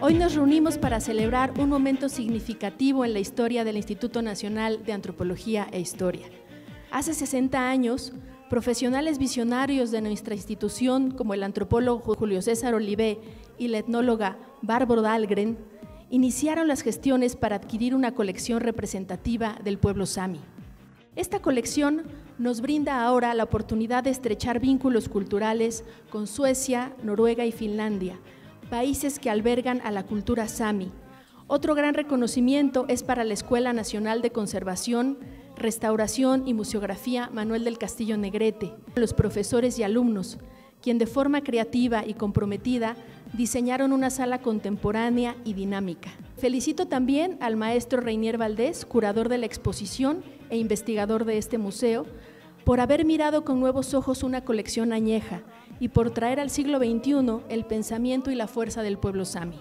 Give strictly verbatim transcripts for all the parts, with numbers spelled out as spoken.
Hoy nos reunimos para celebrar un momento significativo en la historia del Instituto Nacional de Antropología e Historia. Hace sesenta años, profesionales visionarios de nuestra institución, como el antropólogo Julio César Olivé y la etnóloga Bárbara Dahlgren, iniciaron las gestiones para adquirir una colección representativa del pueblo sami. Esta colección nos brinda ahora la oportunidad de estrechar vínculos culturales con Suecia, Noruega y Finlandia, países que albergan a la cultura sami. Otro gran reconocimiento es para la Escuela Nacional de Conservación, Restauración y Museografía Manuel del Castillo Negrete, los profesores y alumnos, quien de forma creativa y comprometida diseñaron una sala contemporánea y dinámica. Felicito también al maestro Reinier Valdés, curador de la exposición e investigador de este museo, por haber mirado con nuevos ojos una colección añeja y por traer al siglo veintiuno el pensamiento y la fuerza del pueblo sami.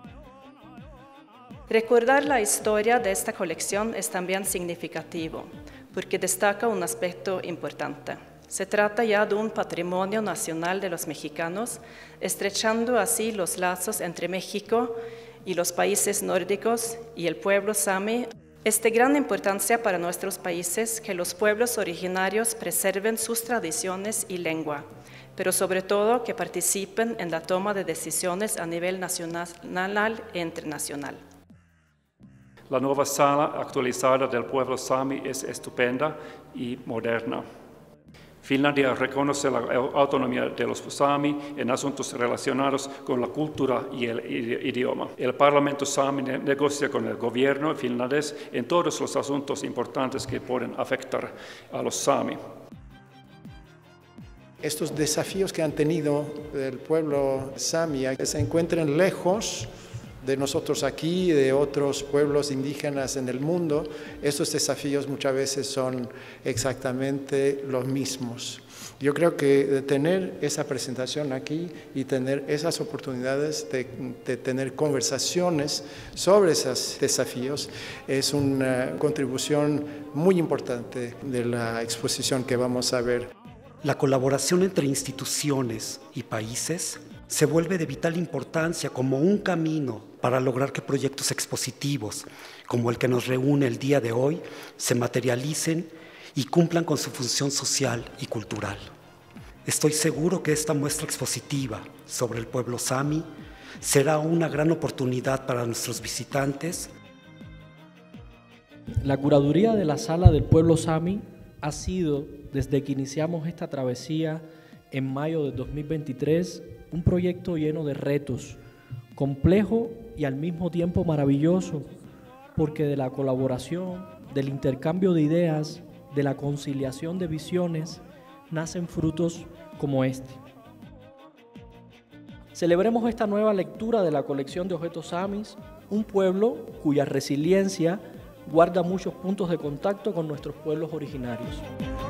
Recordar la historia de esta colección es también significativo, porque destaca un aspecto importante. Se trata ya de un patrimonio nacional de los mexicanos, estrechando así los lazos entre México y los países nórdicos y el pueblo sami. Es de gran importancia para nuestros países que los pueblos originarios preserven sus tradiciones y lengua, pero sobre todo que participen en la toma de decisiones a nivel nacional e internacional. La nueva sala actualizada del pueblo sami es estupenda y moderna. Finlandia reconoce la autonomía de los sami en asuntos relacionados con la cultura y el idioma. El Parlamento sami negocia con el gobierno finlandés en todos los asuntos importantes que pueden afectar a los sami. Estos desafíos que han tenido el pueblo sami se encuentran lejos de nosotros aquí y de otros pueblos indígenas en el mundo. Estos desafíos muchas veces son exactamente los mismos. Yo creo que tener esa presentación aquí y tener esas oportunidades de, de tener conversaciones sobre esos desafíos es una contribución muy importante de la exposición que vamos a ver. La colaboración entre instituciones y países se vuelve de vital importancia como un camino para lograr que proyectos expositivos, como el que nos reúne el día de hoy, se materialicen y cumplan con su función social y cultural. Estoy seguro que esta muestra expositiva sobre el pueblo sami será una gran oportunidad para nuestros visitantes. La curaduría de la Sala del Pueblo Sami ha sido, desde que iniciamos esta travesía en mayo de dos mil veintitrés, un proyecto lleno de retos, complejo y al mismo tiempo maravilloso, porque de la colaboración, del intercambio de ideas, de la conciliación de visiones, nacen frutos como este. Celebremos esta nueva lectura de la colección de objetos samis, un pueblo cuya resiliencia guarda muchos puntos de contacto con nuestros pueblos originarios.